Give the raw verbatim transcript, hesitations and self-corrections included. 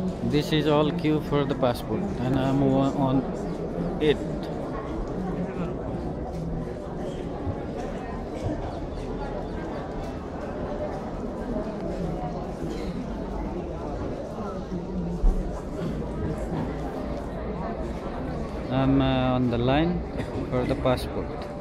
This is all queue for the passport, and I'm on it. I'm uh, on the line for the passport.